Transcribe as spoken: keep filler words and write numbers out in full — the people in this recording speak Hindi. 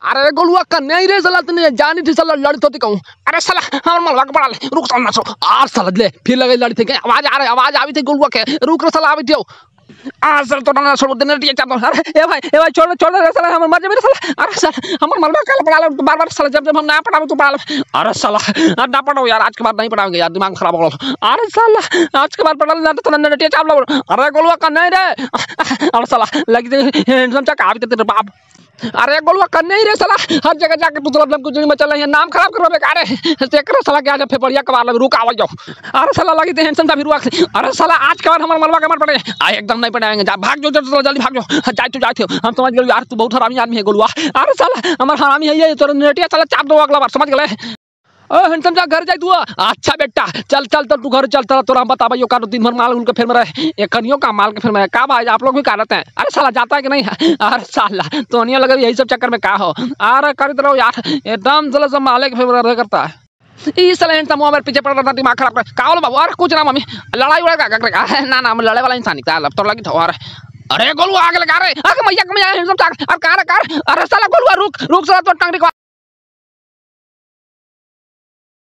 अरे गोलुआ का नहीं रे साला तने जानी थी साला लड़ी तो कहूं। अरे साला हमर मलवा के पड़ा ले रुक साला सो आर साला ले फिर लगे लड़ी थे आवाज आ रही आवाज आवी थी गोलुआ के रुक रे साला आवी थी आ सर तो ना छोड़ देने टिया चाप अरे ए भाई ए भाई छोड़ छोड़ रे साला हमर मर जाबे साला। अरे साला हमर मलवा काल पड़ा ले बार बार साला जब जब हम ना पढ़ावे तू पढ़ा। अरे साला ना पढ़ाओ यार आज के बाद नहीं पढ़ाएंगे यार दिमाग खराब हो गया। अरे साला आज के बाद पढ़ा ना तो ना टिया चाप लो। अरे गोलुआ का नहीं रे अरे साला लगी हैंडसम चक आवी तेरे बाप। अरे गोलुआ करने ही रे साला हर जगह जाके तू तो कुछ नहीं मचल है नाम खराब करबे का रे चेकर साला के आज फेफड़िया कबार लग रुक आवल जाओ। अरे साला लगी थे हैंडसम सा भी रुक। अरे साला आज के बाद हमर मलवा के मर पड़े आ एकदम नहीं पड़ाएंगे जा भाग जो जल्दी भाग जो जाए तू जाए हम समझ गए यार तू बहुत हरामी आदमी है गोलुआ। अरे साला हमर हरामी है ये तोर नेटिया साला चाप दो अगला बार समझ गए। ओ हैंडसम जा घर जाई तू अच्छा बेटा चल चल तो तू घर चल तोरा हम बताबो का दिन भर माल उनके फिर में रहे एकनियो का माल के फिर में का भाई आप लोग भी करते हैं। अरे साला जाता है कि नहीं है। अरे साला तोनिया लगे यही सब चक्कर में का हो। अरे करते रहो यार एकदम साला सब माले के फिर में करता है इस साला हैंडसम मेरे पीछे पड़ रहा दिमाग खराब कर का बोलो बाबू। अरे कुछ ना मम्मी लड़ाई उड़ा का कर ना ना लड़े वाला इंसान निकला अब तो लगी था। अरे अरे गोलुआ आगे लगा रे अरे मैया मैया हैंडसम अरे कार कार अरे साला गोलुआ रुक रुक साला तो टंगड़ी